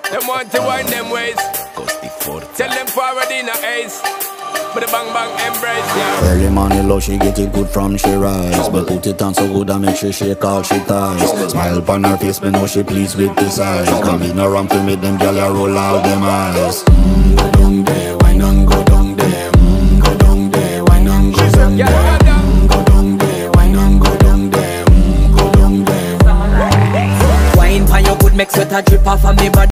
Them want to wind them ways. Tell them forward in a ace. But the bang bang embrace, yeah. Early morning love, she get it good from she rise. But put it on so good and make she shake all she ties. Smile upon her face, me know she pleased with this eyes. Come in around to make them gyal roll out them eyes. Go down there, wine and go down there. Go down there, wine and go down there. Go down there, wine and go down there. Go down there. Wine for your good, make sweat a drip off of me body.